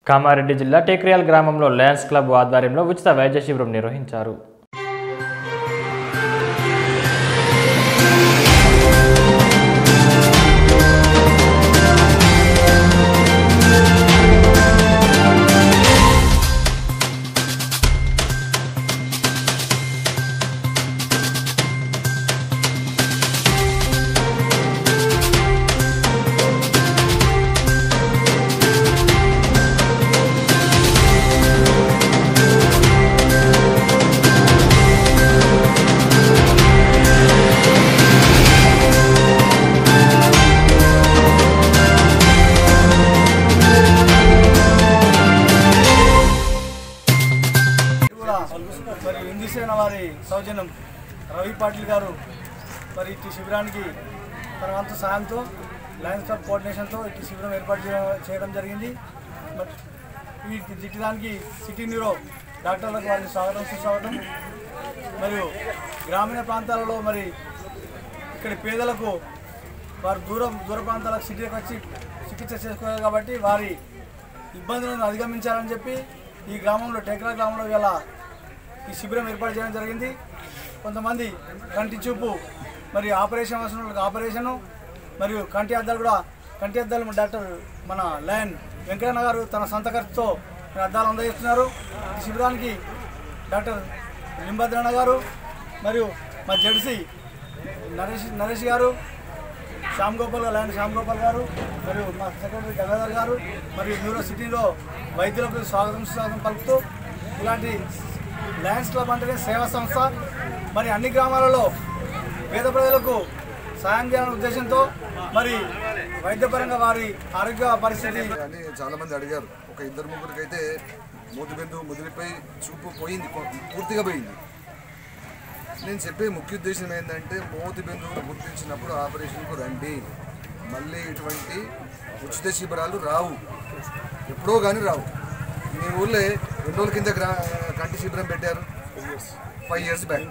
కామారెడ్డి జిల్లా టేక్రియాల్ గ్రామంలో Lions club ఆధ్వర్యంలో ఉచిత వైద్య శిబిరం నిర్వహించారు. మరి ఇందిసేన వారి సౌజన్యం రవి పాటిల్ గారు మరి ఇటు శిబిరానికి తన వంతు సాయంతో లయన్స్ క్లబ్ కోఆర్డినేషన్తో ఇటు శిబిరం ఏర్పాటు చేయడం జరిగింది. మరి వీటికి దిట్టడానికి సిటీ న్యూరో డాక్టర్లకు వారికి స్వాగతం సుస్వాగతం. మరియు గ్రామీణ ప్రాంతాలలో మరి ఇక్కడ పేదలకు వారు దూర ప్రాంతాలకు సిటీకి వచ్చి చికిత్స చేసుకోవాలి కాబట్టి వారి ఇబ్బందులను అధిగమించాలని చెప్పి ఈ గ్రామంలో టేక్రియాల్ గ్రామంలో ఇలా ఈ శిబిరం ఏర్పాటు చేయడం జరిగింది. కొంతమంది కంటి చూపు మరి ఆపరేషన్ అవసరం ఆపరేషను మరియు కంటి అద్దాలు డాక్టర్ మన లయన్ వెంకయ్య గారు తన సొంత ఖర్చుతో అద్దాలు అందజేస్తున్నారు. ఈ శిబిరానికి డాక్టర్ లింభద్రణ గారు మరియు మా జెడ్సీ నరేష్ గారు, లయన్ శ్యామ్ గోపాల్ గారు మరియు మా సెక్రటరీ గంగాధర్ గారు మరియు న్యూరో సిటీలో వైద్యులకు స్వాగతం పలుకుతూ ఇలాంటి లయన్స్ క్లబ్ అంటే సేవా సంస్థ మరి అన్ని గ్రామాలలో పేద ప్రజలకు సాయం చేయాలనే ఉద్దేశంతో మరి వైద్యపరంగా వారి ఆరోగ్య పరిస్థితి అని చాలామంది అడిగారు. ఒక ఇద్దరు ముగ్గురికి అయితే మూతిబిందువు ముదిరిపోయి చూపు పోయింది, పూర్తిగా పోయింది. నేను చెప్పే ముఖ్య ఉద్దేశం ఏంటంటే మూతిబిందువును గుర్తించినప్పుడు ఆపరేషన్కు రండి. మళ్ళీ ఇటువంటి ఉచిత శిబిరాలు రావు, ఎప్పుడో కానీ రావు. మీ ఊళ్ళో 2 రోజుల కింద కంటి శిబిరం పెట్టారు, 5 years బ్యాక్.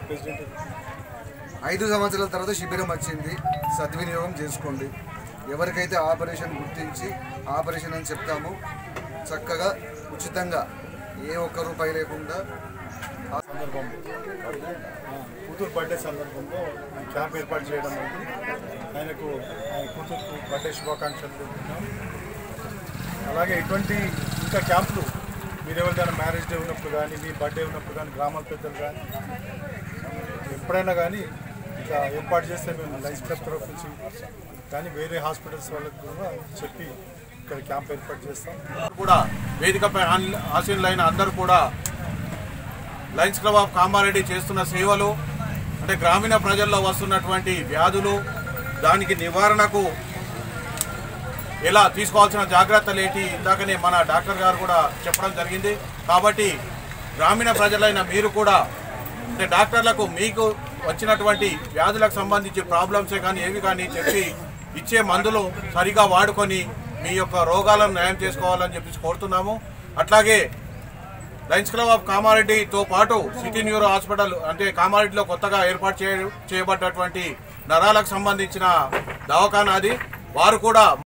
5 సంవత్సరాల తర్వాత శిబిరం వచ్చింది, సద్వినియోగం చేసుకోండి. ఎవరికైతే ఆపరేషన్ గుర్తించి ఆపరేషన్ అని చెప్తామో చక్కగా ఉచితంగా ఏ ఒక్క రూపాయి లేకుండా ఆ సందర్భంలో కూతురు బర్త్డే సందర్భంలో క్యాంప్ ఏర్పాటు చేయడం అనేది ఆయన కూతురుకు బర్త్డే శుభాకాంక్షలు తెలుపుతున్నాం. అలాగే ఇటువంటి ఇంకా క్యాంపులు మీరు ఎవరికైనా మ్యారేజ్ డే ఉన్నప్పుడు కానీ మీ బర్త్డే ఉన్నప్పుడు కానీ గ్రామాల పెద్దలు కానీ ఎప్పుడైనా కానీ ఇంకా ఏర్పాటు చేస్తే మేము లయన్స్ క్లబ్ తరఫు నుంచి కానీ వేరే హాస్పిటల్స్ వాళ్ళకి కూడా చెప్పి ఇక్కడ క్యాంప్ ఏర్పాటు చేస్తాం. కూడా వేదికపై ఆశీనులైన అందరూ కూడా లయన్స్ క్లబ్ ఆఫ్ కామారెడ్డి చేస్తున్న సేవలు అంటే గ్రామీణ ప్రజల్లో వస్తున్నటువంటి వ్యాధులు, దానికి నివారణకు ఎలా తీసుకోవాల్సిన జాగ్రత్తలు ఏంటి ఇందాకనే మన డాక్టర్ గారు కూడా చెప్పడం జరిగింది. కాబట్టి గ్రామీణ ప్రజలైన మీరు కూడా అంటే డాక్టర్లకు మీకు వచ్చినటువంటి వ్యాధులకు సంబంధించి ప్రాబ్లమ్సే కానీ ఏవి కానీ చెప్పి ఇచ్చే మందులు సరిగా వాడుకొని మీ యొక్క రోగాలను నయం చేసుకోవాలని చెప్పి కోరుతున్నాము. అట్లాగే లయన్స్ క్లబ్ ఆఫ్ కామారెడ్డితో పాటు సిటీ న్యూరో హాస్పిటల్ అంటే కామారెడ్డిలో కొత్తగా ఏర్పాటు చేయబడ్డటువంటి నరాలకు సంబంధించిన దవాఖానా అది, వారు కూడా